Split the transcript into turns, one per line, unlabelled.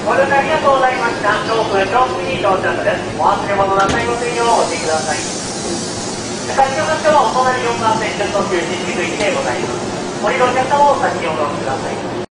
ご乗車ありがとうございました。調布に到着です。お忘れ物なさいませんようお注意ください。会場の人はお隣4番線、順途中進出口でございます。降りるお客様をお先にお乗りください。